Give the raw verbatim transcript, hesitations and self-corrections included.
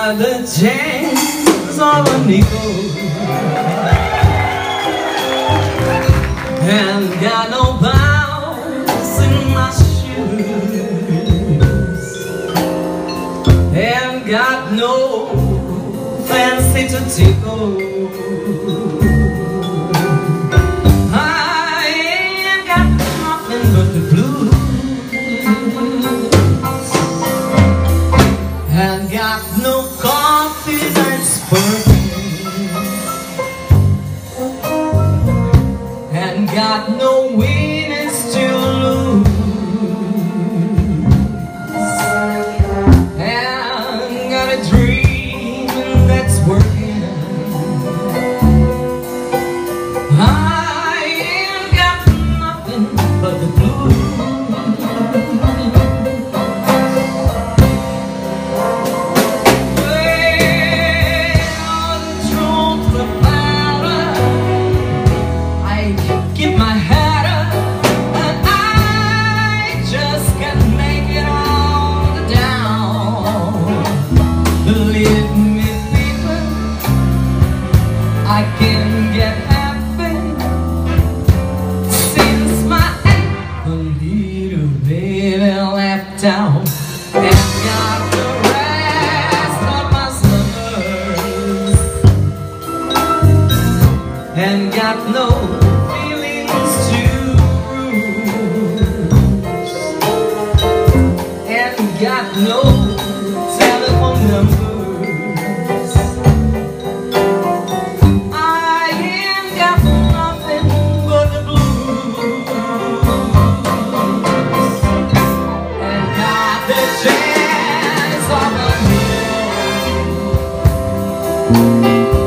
got the chance of a nickel and got no bounce in my shoes and got no fancy to tickle. I ain't got nothing but the blues and got no coffee that's burning and got no winnings to lose and got a dream that's working. I ain't got nothing but the blues. Get my hat up, and I just can't make it all down. Believe me, people, I can get happy since my little baby left town and got the rest of my summers and got no got no telephone numbers. I ain't got nothing but the blues and got the chance of a meal.